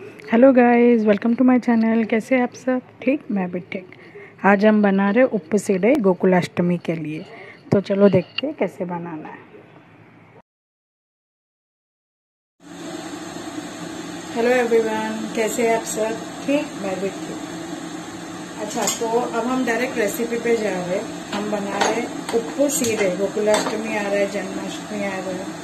Hello guys, welcome to my channel. कैसे हैं आप सब? ठीक, मैं भी ठीक। आज हम बना रहे उप्पू सीडे गोकुलाष्टमी के लिए। तो चलो देखते हैं कैसे बनाना है। हेलो एवरीवन, कैसे हैं आप सब? ठीक, मैं भी ठीक। अच्छा, तो अब हम डायरेक्ट रेसिपी पे जा रहे हैं। हम बना रहे उप्पू सीडे। गोकुलाष्टमी आ रहा है, जन्माष्टमी आ रहा है।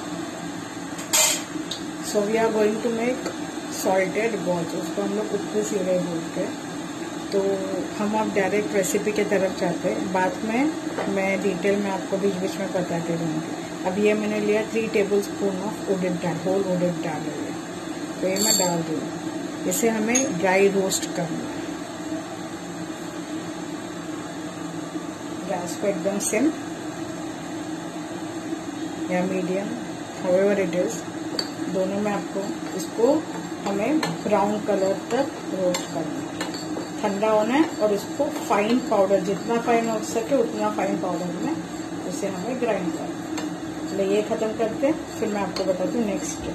So we are going to make salted balls. उसको हम लोग उप्पू सीडे बोलते हैं। तो हम अब डायरेक्ट रेसिपी की तरफ जाते हैं। बाद में मैं डिटेल में आपको बीच बीच में बताते रहूँगी। अब ये मैंने लिया 3 tablespoon of urad dal, whole urad dal है। तो ये मैं डाल दूँ। इसे हमें ड्राई रोस्ट करना है। गैस को एकदम सिम या मीडियम, हाउएवर इट इज, दोनों में आपको इसको हमें ब्राउन कलर तक रोस्ट करना है। ठंडा होना है और इसको फाइन पाउडर, जितना फाइन हो सके उतना फाइन पाउडर में इसे हमें ग्राइंड करना है। चलिए ये खत्म करते हैं, फिर मैं आपको बताती हूँ नेक्स्ट।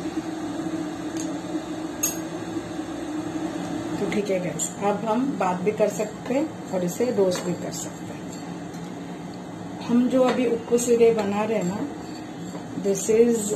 तो ठीक है गाइस, अब हम बात भी कर सकते हैं और इसे रोस्ट भी कर सकते हैं। हम जो अभी उप्पू सीडे बना रहे हैं ना, this is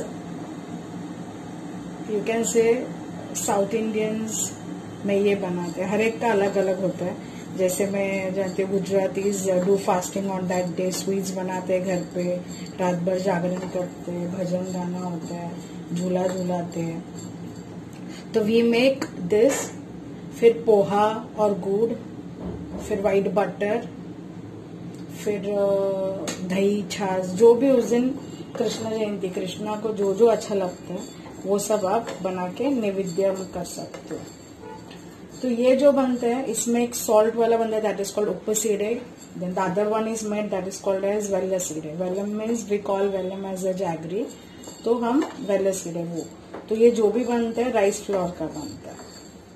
you can say South Indians में ये बनाते हैं। हर एक का अलग अलग होता है। जैसे मैं जानती हूँ Gujaratis do fasting on that day, sweets बनाते हैं घर पे, रात भर जागरण करते हैं, भजन गाना होता है, झूला झूलाते हैं। तो वी मेक दिस, फिर पोहा और गुड़, फिर वाइट बटर, फिर दही छाछ, जो भी उस दिन कृष्ण जयंती, कृष्णा को जो जो अच्छा लगता है वो सब आप बना के नैवेद्य में कर सकते हो। तो ये जो बनते हैं, इसमें एक सॉल्ट वाला बनता है, that is called uppu seedai. Then the other one is made, that is called as vella seedai. Vellam means we call vellam as a jaggery, तो हम वेल्ला सीडे वो। तो ये जो भी बनता है राइस फ्लोर का बनता है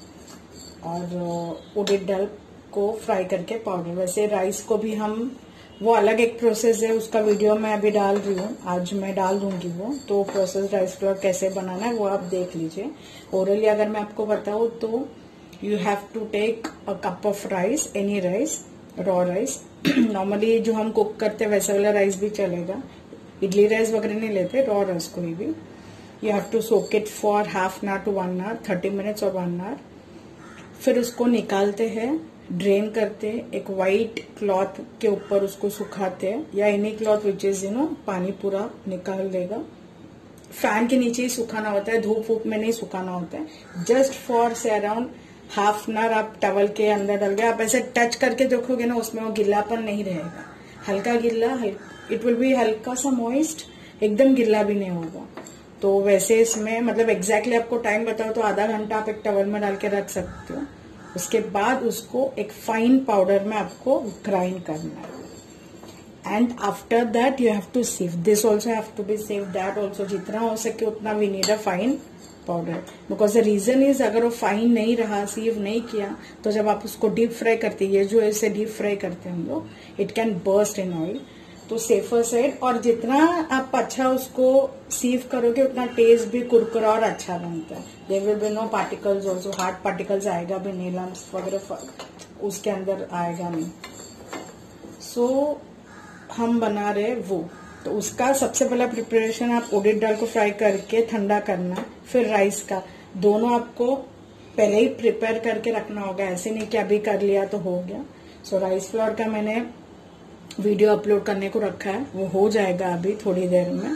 और उड़द दाल को फ्राई करके पाउडर। वैसे राइस को भी हम, वो अलग एक प्रोसेस है, उसका वीडियो मैं अभी डाल रही हूँ, आज मैं डाल दूंगी वो। तो प्रोसेस राइस फ्लोर कैसे बनाना है वो आप देख लीजिए। ओरली अगर मैं आपको बताऊँ तो you have to take a cup of rice, any rice, raw rice. Normally जो हम कुक करते हैं वैसे वाला राइस भी चलेगा, इडली राइस वगैरह नहीं लेते, रॉ राइस कोई भी। You have to soak it for half an hour to 1 hour, 30 minutes और 1 आवर। फिर उसको निकालते हैं, ड्रेन करते हैं, एक वाइट क्लॉथ के ऊपर उसको सुखाते हैं, या एनी क्लॉथ विच इज पानी पूरा निकाल देगा। फैन के नीचे ही सुखाना होता है, धूप वूप में नहीं सुखाना होता है। Just for say around half an hour आप टवल के अंदर डाल के आप ऐसे टच करके देखोगे ना, उसमें वो गिल्लापन नहीं रहेगा, हल्का गिल्ला, इट विल बी हल्का सा मॉइस्ट, एकदम गिल्ला भी नहीं होगा। तो वैसे इसमें मतलब एग्जैक्टली आपको टाइम बताओ तो आधा घंटा आप एक टवल में डाल के रख सकते हो। उसके बाद उसको एक फाइन पाउडर में आपको ग्राइंड करना है। And after that you have to sieve this also, have to be sieve that also. जितना हो सके उतना we need a fine powder, because the reason is अगर वो फाइन नहीं रहा, सीव नहीं किया, तो जब आप उसको डीप फ्राई करते हैं, ये जो ऐसे डीप फ्राई करते हैं हम लोग, it can burst in oil. तो सेफर साइड, और जितना आप अच्छा उसको सीव करोगे उतना टेस्ट भी कुरकुरा और अच्छा बनता है। There will be no particles also, hard particles आएगा भी नहीं, लम्स वगैरह उसके अंदर आएगा नहीं। सो हम बना रहे वो। तो उसका सबसे पहला प्रिपरेशन, आप उड़द दाल को फ्राई करके ठंडा करना, फिर राइस का, दोनों आपको पहले ही प्रिपेयर करके रखना होगा। ऐसे नहीं कि अभी कर लिया तो हो गया। सो राइस फ्लोर का मैंने वीडियो अपलोड करने को रखा है, वो हो जाएगा अभी थोड़ी देर में।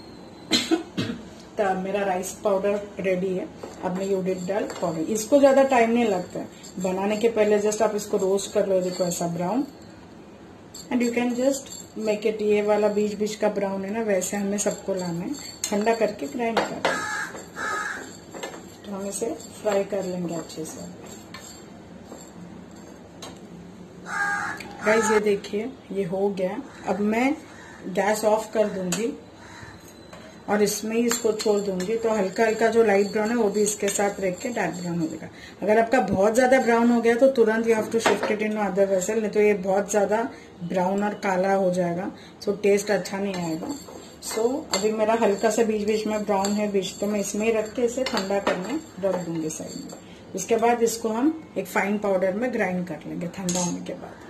तो मेरा राइस पाउडर रेडी है। अब मैं उड़द दाल पाउडर, इसको ज्यादा टाइम नहीं लगता है बनाने के पहले, जस्ट आप इसको रोस्ट कर लो, देखो ऐसा brown, and you can just make it, ये वाला बीच बीच का ब्राउन है ना, वैसे हमें सबको लाना है, ठंडा करके ग्राइंड करना है। तो हम इसे फ्राई कर लेंगे अच्छे से। गाइस ये देखिए, ये हो गया। अब मैं गैस ऑफ कर दूंगी और इसमें ही इसको छोड़ दूंगी। तो हल्का हल्का जो लाइट ब्राउन है वो भी इसके साथ रख के डार्क ब्राउन हो जाएगा। अगर आपका बहुत ज्यादा ब्राउन हो गया तो तुरंत you have to shift it in other vessel, नहीं तो ये बहुत ज्यादा ब्राउन और काला हो जाएगा, सो टेस्ट अच्छा नहीं आएगा। सो अभी मेरा हल्का सा बीच बीच में ब्राउन है बीच, तो मैं इसमें ही रख के इसे ठंडा करने रख दूंगी साइड में। उसके बाद इसको हम एक फाइन पाउडर में ग्राइंड कर लेंगे ठंडा होने के बाद।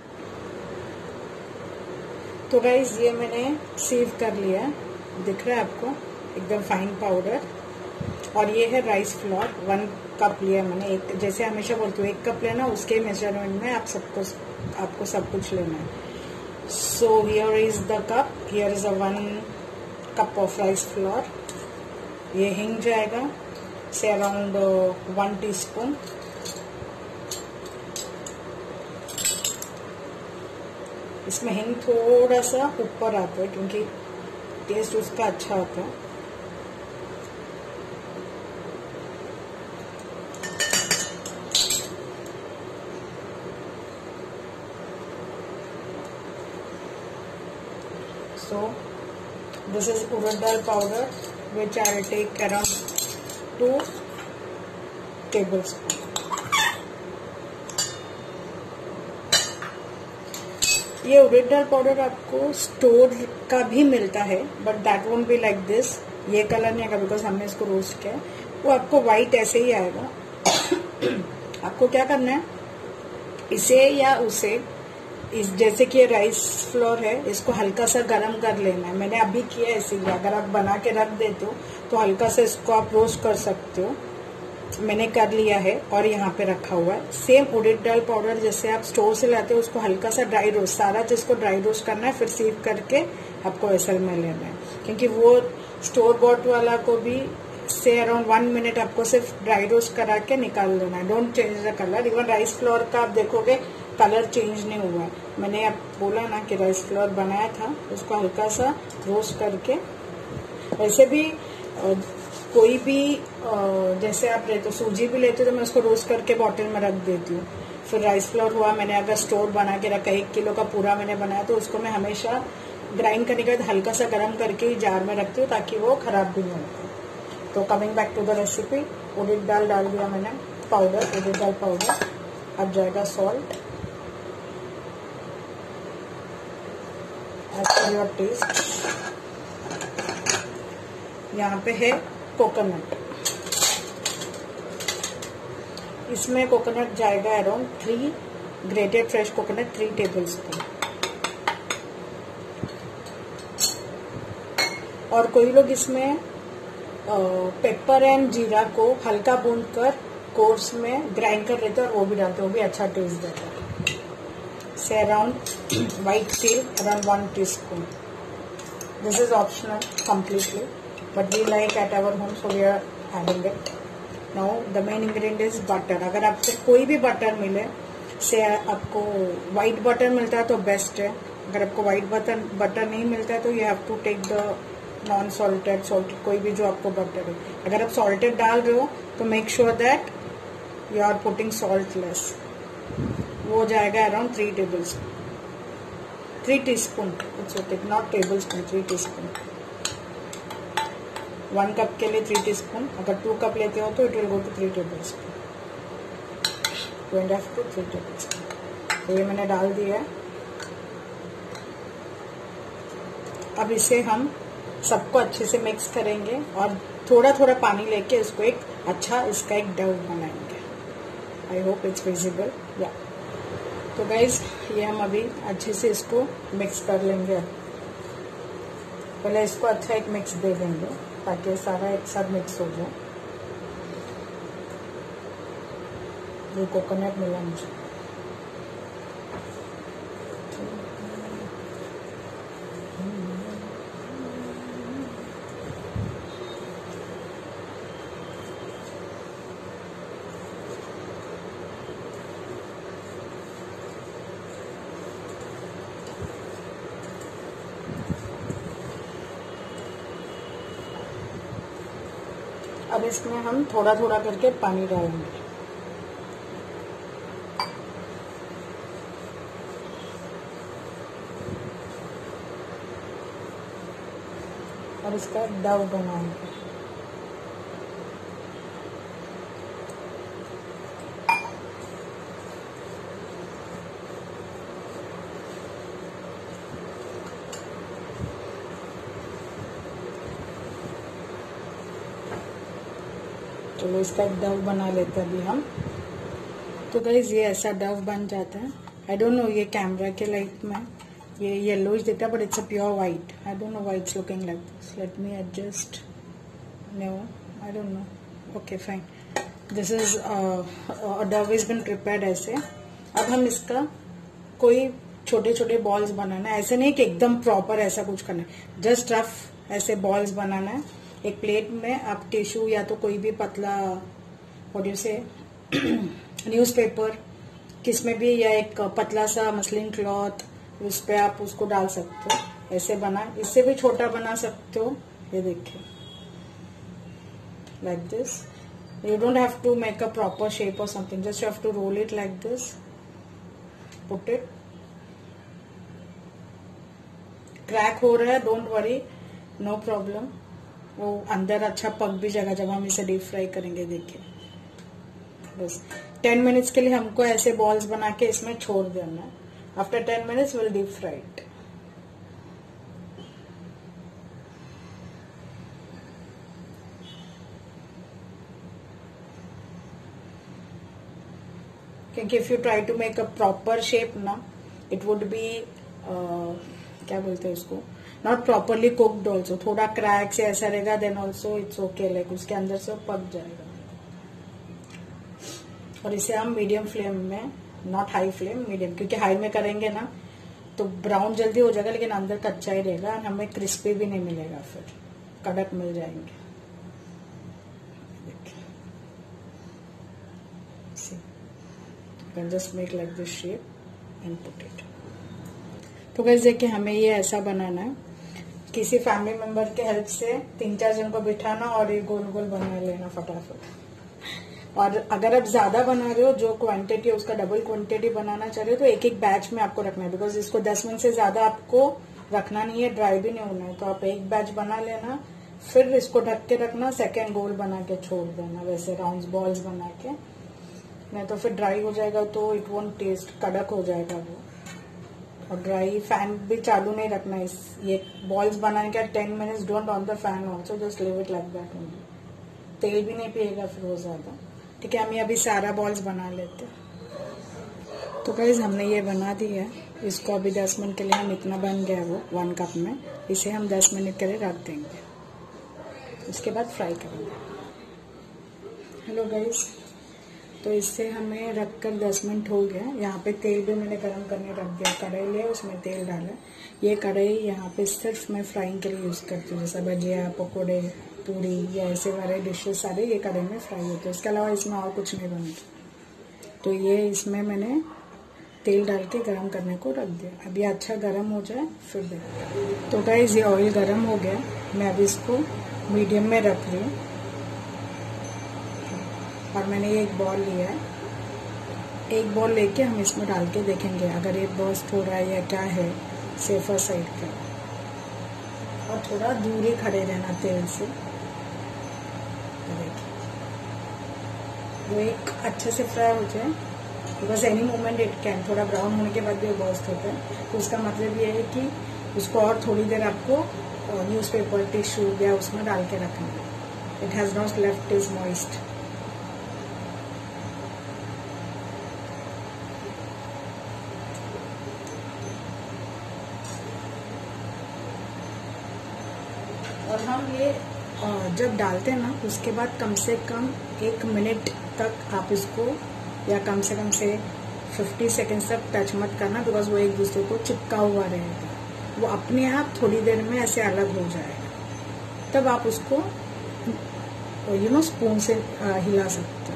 तो गाइस ये मैंने सीव कर लिया, दिख रहा है आपको एकदम फाइन पाउडर। और ये है राइस फ्लोर, 1 कप लिया मैंने। एक जैसे हमेशा बोलती हूँ 1 कप लेना, उसके मेजरमेंट में आपको सब कुछ लेना है। So here is the cup, here is 1 cup of rice flour. ये हिंग जाएगा से अराउंड 1 टीस्पून। इसमें हिंग थोड़ा सा ऊपर आता है क्योंकि टेस्ट उसका अच्छा होता है। So this is urad dal powder which I will take around 2 tablespoons. ये उड़द दाल पाउडर आपको स्टोर का भी मिलता है, but that won't be like this. ये कलर नहीं आएगा बिकॉज हमने इसको रोस्ट किया है, वो आपको व्हाइट ऐसे ही आएगा। आपको क्या करना है, इसे या उसे जैसे कि ये राइस फ्लोर है, इसको हल्का सा गरम कर लेना है। मैंने अभी किया है, इसीलिए अगर आप बना के रख देते हो तो हल्का सा इसको आप रोस्ट कर सकते हो। मैंने कर लिया है और यहाँ पे रखा हुआ है। सेम उड़द दाल पाउडर जैसे आप स्टोर से लाते हो, उसको हल्का सा ड्राई रोस्ट, सारा चीज को ड्राई रोस्ट करना है, फिर सीव करके आपको वेसल में लेना है। क्योंकि वो स्टोर बॉट वाला को भी से अराउंड 1 मिनट आपको सिर्फ ड्राई रोस्ट करा के निकाल देना है। Don't change the colour. Even rice flour का आप देखोगे कलर चेंज नहीं हुआ है। मैंने आप बोला ना कि राइस फ्लोर बनाया था, उसको हल्का सा रोस्ट करके। वैसे भी कोई भी जैसे आप लेते हो, सूजी भी लेते हो तो मैं उसको रोस्ट करके बॉटल में रख देती हूँ। फिर राइस फ्लोर हुआ, मैंने अगर स्टोर बना के रखा, 1 किलो का पूरा मैंने बनाया, तो उसको मैं हमेशा ग्राइंड करने के बाद हल्का सा गर्म करके ही जार में रखती हूँ ताकि वो खराब भी नहीं होता। तो coming back to the recipe, उड़द दाल डाल दिया मैंने पाउडर, उड़द दाल पाउडर। अब जाएगा salt as per your taste. यहाँ पे है कोकोनट, इसमें कोकोनट जाएगा around 3 grated fresh coconut 3 tablespoon. और कोई लोग इसमें पेपर एंड जीरा को हल्का भून कर कोर्स में ग्राइंड कर लेते हैं और वो भी डालते हैं, वो भी अच्छा टेस्ट देता है। से अराउंड व्हाइट टी around 1 teaspoon. This is optional completely, but we like at our home, so we are adding it. Now the main ingredient is butter. अगर आपसे कोई भी बटर मिले, से आपको व्हाइट बटर मिलता है तो बेस्ट है। अगर आपको व्हाइट बटर नहीं मिलता है तो you have to take the non salted, कोई भी जो आपको बटर है। अगर आप सॉल्टेड डाल रहे हो तो make sure that you are putting salt less. वो जाएगा अराउंड 3 टीस्पून। It's okay, not tablespoon, 3 teaspoon. 1 cup के लिए 3 टीस्पून। अगर 2 कप लेते हो तो it will go to 3 tablespoon, 2.5 to 3 tablespoon. तो ये मैंने डाल दिया है। अब इसे हम सबको अच्छे से मिक्स करेंगे और थोड़ा थोड़ा पानी लेके इसको एक अच्छा इसका एक डो बनाएंगे। I hope it's visible. या तो गाइज ये हम अभी अच्छे से इसको मिक्स कर लेंगे। पहले इसको अच्छा एक मिक्स दे देंगे ताकि सारा एक साथ मिक्स हो जाए। ये कोकोनट मिला मुझे। अब इसमें हम थोड़ा थोड़ा करके पानी डालेंगे। और इसका डो बनाएंगे। चलो इसका एक डव बना लेते हैं अभी हम। तो गाइज ये ऐसा डव बन जाता है। आई डोंट नो ये कैमरा के लाइट में ये येलोइश दिखता है, but it's a pure white. I don't know why it's looking like this. Let me adjust. No, I don't know. Okay fine, this is dough is been prepared ऐसे। अब हम इसका कोई छोटे छोटे बॉल्स बनाना है, ऐसे नहीं कि एकदम प्रॉपर ऐसा कुछ करना है, जस्ट रफ ऐसे बॉल्स बनाना है। एक प्लेट में आप टिश्यू या तो कोई भी पतला व्हाट यू से न्यूज़पेपर किसमें भी, या एक पतला सा मसलिन क्लॉथ, उस पे आप उसको डाल सकते हो। ऐसे बना, इससे भी छोटा बना सकते हो। ये देखिए like this. You don't have to make a proper shape और something, just you have to roll it like this, put it. Crack हो रहा है, डोंट वरी, नो प्रॉब्लम। वो अंदर अच्छा पक भी जाएगा जब हम इसे डीप फ्राई करेंगे। देखिए बस 10 मिनट्स के लिए हमको ऐसे बॉल्स बना के इसमें छोड़ देना है। After 10 minutes will deep fry it. क्योंकि if you try to make a proper shape ना, इट वुड बी क्या बोलते हैं उसको, नॉट प्रॉपरली कुक्ड ऑल्सो। थोड़ा क्रैक से ऐसा रहेगा, then also it's okay, like उसके अंदर से पक जाएगा। और इसे हम मीडियम फ्लेम में, नॉट हाई फ्लेम, मीडियम, क्योंकि हाई में करेंगे ना तो ब्राउन जल्दी हो जाएगा लेकिन अंदर कच्चा ही रहेगा, हमें क्रिस्पी भी नहीं मिलेगा, फिर कड़क मिल जाएंगे। Just make like this shape and put it. तो गाइस देखिए हमें ये ऐसा बनाना है। किसी फैमिली मेंबर के हेल्प से 3-4 जन को बिठाना और ये गोल गोल बना लेना फटाफट। और अगर आप ज्यादा बना रहे हो, जो क्वांटिटी है उसका डबल क्वांटिटी बनाना चाह रहे हो, तो एक एक बैच में आपको रखना है, बिकॉज इसको 10 मिनट से ज्यादा आपको रखना नहीं है, ड्राई भी नहीं होना है। तो आप एक बैच बना लेना, फिर इसको ढक के रखना, सेकेंड गोल बना के छोड़ देना, वैसे राउंड बॉल्स बना के। नहीं तो फिर ड्राई हो जाएगा तो इट वोंट टेस्ट, कड़क हो जाएगा वो। और ड्राई, फैन भी चालू नहीं रखना इस ये बॉल्स बनाने के 10 minutes, don't on the fan also, just leave it like that only. तेल भी नहीं पिएगा फिर वो ज्यादा। ठीक है, हम ये अभी सारा बॉल्स बना लेते हैं। तो गाइस हमने ये बना दिया है, इसको अभी 10 मिनट के लिए हम, इतना बन गया वो 1 कप में, इसे हम 10 मिनट के लिए रख देंगे, उसके बाद फ्राई करेंगे। हेलो गाइस, तो इससे हमें रखकर 10 मिनट हो गया। यहाँ पे तेल भी मैंने गरम करने रख दिया, कढ़ाई ले उसमें तेल डाला। ये कढ़ाई यहाँ पे सिर्फ मैं फ्राइंग के लिए यूज करती हूँ, जैसा भजिया, पकोड़े, पूरी या ऐसे वाले डिशेज सारे ये कढ़ाई में फ्राई होते हैं। इसके अलावा इसमें और कुछ नहीं बनता। तो ये इसमें मैंने तेल डाल के गरम करने को रख दिया। अब ये अच्छा गरम हो जाए फिर देखते। तो गाइस ये ऑयल गरम हो गया, मैं अभी इसको मीडियम में रख रही हूँ। और मैंने ये एक बॉल लिया है, एक बॉल लेके हम इसमें डाल के देखेंगे अगर ये बर्स्ट हो रहा है या क्या है, सेफर साइड का। और थोड़ा दूर ही खड़े रहना तेल से। देखिए वो एक अच्छे से फ्राई हो जाए, because any moment it can, थोड़ा ब्राउन होने के बाद भी बर्स्ट होता है। तो उसका मतलब ये है कि उसको और थोड़ी देर आपको न्यूज़पेपर, टिश्यू या उसमें डाल के रखना है। It has not left is moist. और हम ये जब डालते हैं ना, उसके बाद कम से कम 1 मिनट तक आप इसको, या कम से 50 सेकेंड्स तक टच मत करना, बिकॉज वो एक दूसरे को चिपका हुआ रहेगा। वो अपने आप थोड़ी देर में ऐसे अलग हो जाएगा, तब आप उसको स्पून से हिला सकते हो।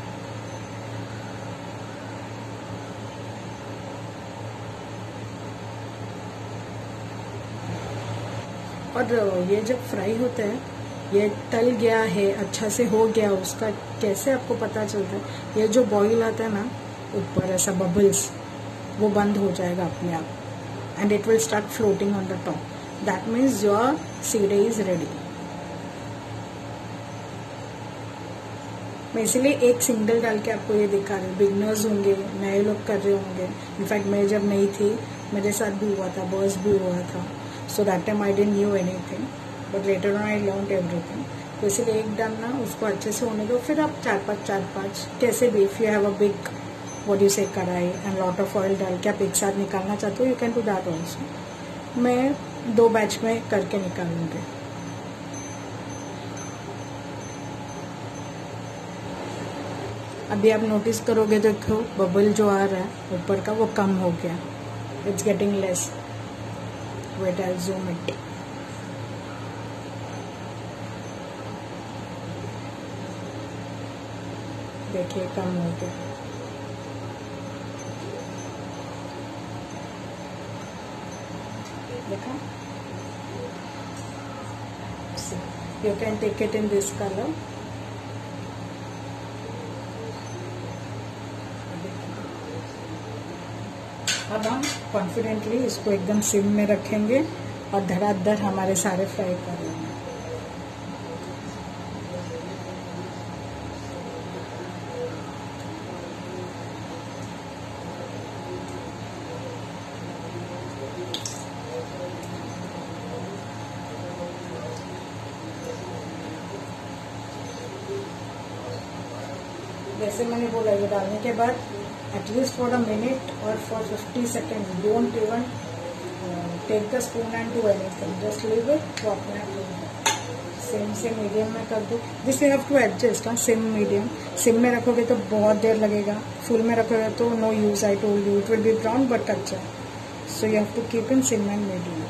और ये जब फ्राई होता है, ये तल गया है, अच्छा से हो गया, उसका कैसे आपको पता चलता है? ये जो बॉईल आता है ना ऊपर, ऐसा बबल्स, वो बंद हो जाएगा अपने आप, and it will start floating on the top. That means your seedai is ready. मैं इसलिए एक सिंगल डाल के आपको ये दिखा रही हूँ। बिगनर्स होंगे, नए लोग कर रहे होंगे, इनफैक्ट मैं जब नई थी मेरे साथ भी हुआ था, बर्स्ट भी हुआ था। So that time I didn't knew anything, but later on I learned everything. तो इसलिए एक डालना, उसको अच्छे से होने दो, फिर आप चार पाँच कैसे भी, if you have a big what you say kadai and lot of oil डाल के आप एक साथ निकालना चाहते हो, you can do that also. मैं 2 बैच में करके निकालूंगी। अभी आप नोटिस करोगे, देखो बबल जो आ रहा है ऊपर का वो कम हो गया, it's getting less. Wait I zoom it. देखिए कम हो गया। देखा, you can take it in this colour. अब हम कॉन्फिडेंटली इसको एकदम सिम में रखेंगे और धड़ाधड़ हमारे सारे फ्राई कर लेंगे। जैसे मैंने बोला, ये डालने के बाद एटलीस्ट फॉर अ मिनट और for 50 second don't even take the spoon and do anything, just leave it to अपना सिम से मीडियम में कर दो। This you have to adjust. Sim medium, sim में रखोगे तो बहुत देर लगेगा, फुल में रखोगे तो no use. I told you it will be brown but कच्चा, so you have to keep in sim and medium.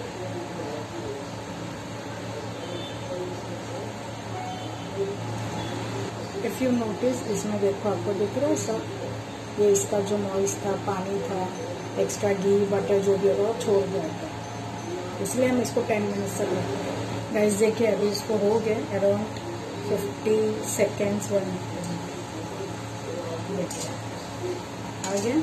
If you notice, इसमें देखो आपको दिख रहा है सब, ये इसका जो मॉइस्ट था, पानी था, एक्स्ट्रा घी बटर जो भी होगा वो छोड़ जाएगा, इसलिए हम इसको 10 मिनट्स तक रखेंगे। गाइस देखिए अभी इसको हो गए अराउंड 50 सेकेंड्स, 1 मिनट। देखिए आ गया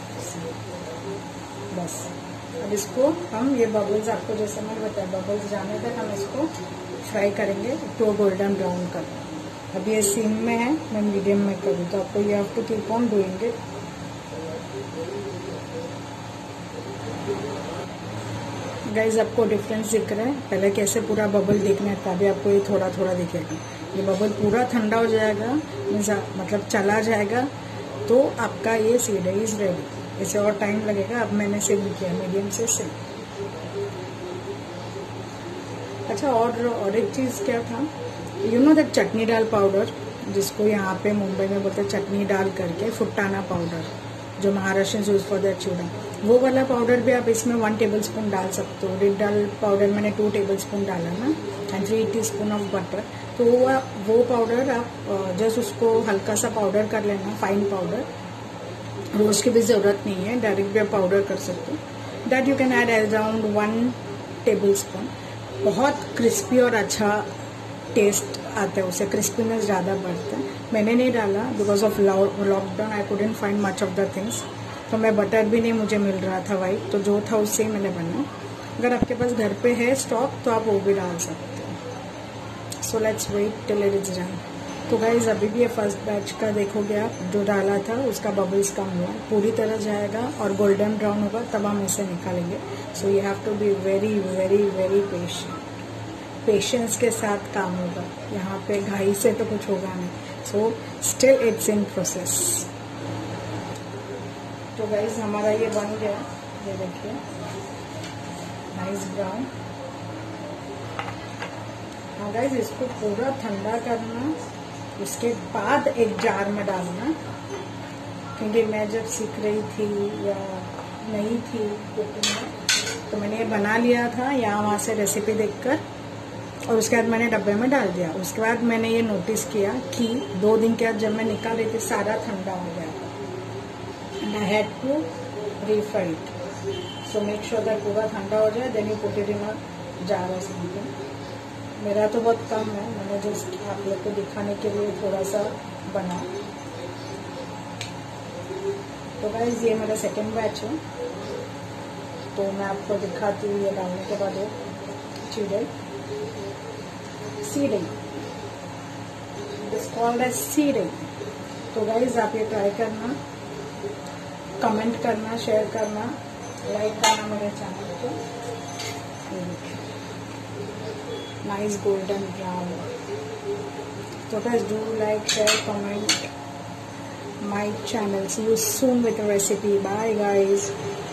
बस। अब इसको हम, ये बबल्स आपको जैसे मैंने बताया, बबल्स जाने तक हम इसको फ्राई करेंगे तो गोल्डन ब्राउन कर। अब ये सिम में है, मैं मीडियम में करूँ, तो आपको you have to keep on doing it. Guys आपको डिफरेंस दिख रहा है, पहले कैसे पूरा बबल दिखना था, अभी आपको ये थोड़ा थोड़ा दिखेगा। ये बबल पूरा ठंडा हो जाएगा, मतलब चला जाएगा, तो आपका ये सीड इज रेडी। इसे और टाइम लगेगा। अब मैंने सिम किया, मीडियम से सिम। अच्छा, और एक चीज क्या था, you know that chutney dal powder, जिसको यहाँ पे मुंबई में बोलते हैं चटनी दाल करके, फुटाना पाउडर, जो महाराष्ट्र यूज फॉर दैट चूड़ा, वो वाला पाउडर भी आप इसमें 1 टेबलस्पून डाल सकते हो। रेड दाल पाउडर मैंने 2 टेबलस्पून डाला ना, एंड 3 टीस्पून ऑफ बटर। तो वो पाउडर आप जस्ट उसको हल्का सा पाउडर कर लेना, फाइन पाउडर। रोज की भी जरूरत नहीं है, डायरेक्ट भी आप पाउडर कर सकते हो। That you can add around 1 tablespoon. बहुत क्रिस्पी और अच्छा टेस्ट आता है, उससे क्रिस्पीनेस ज़्यादा बढ़ता है। मैंने नहीं डाला because of lockdown, I couldn't find much of the things, तो मैं बटर भी नहीं मुझे मिल रहा था वाइट, तो जो था उससे ही मैंने बना। अगर आपके पास घर पे है स्टॉक तो आप वो भी डाल सकते हो। So let's wait till it is done. तो गाइज अभी भी ये फर्स्ट बैच का देखोगे आप, जो डाला था उसका बबल्स कम हुआ, पूरी तरह जाएगा और गोल्डन ब्राउन होगा तब हम इसे निकालेंगे। So you have to be very very very patient. Patience के साथ काम होगा, यहाँ पे घाई से तो कुछ होगा नहीं। So still it's in process. तो गाइज हमारा ये बन गया, ये देखिए नाइस ब्राउन। हाँ गाइज, इसको पूरा ठंडा करना, उसके बाद एक जार में डालना, क्योंकि मैं जब सीख रही थी या नहीं थी कुकिंग में, तो मैंने ये बना लिया था यहाँ वहाँ से रेसिपी देखकर, और उसके बाद मैंने डब्बे में डाल दिया। उसके बाद मैंने ये नोटिस किया कि 2 दिन के बाद जब मैं निकाल रही थी सारा ठंडा हो गया था, and I had to refry it. So make sure that पूरा ठंडा हो जाए, then you put it in a jar और समथिंग। मेरा तो बहुत कम है, मैंने जस्ट आप लोग को दिखाने के लिए थोड़ा सा बना। तो गाइस ये मेरा सेकेंड बैच है, तो मैं आपको दिखाती हूँ ये डालने के बाद एक चीड़े seeding, this called as seeding. तो गाइज आप ये ट्राई करना, कमेंट करना, शेयर करना, लाइक करना मेरे चैनल को। Nice golden brown. So guys, do like, share, comment my channel. See you soon with a recipe. Bye guys.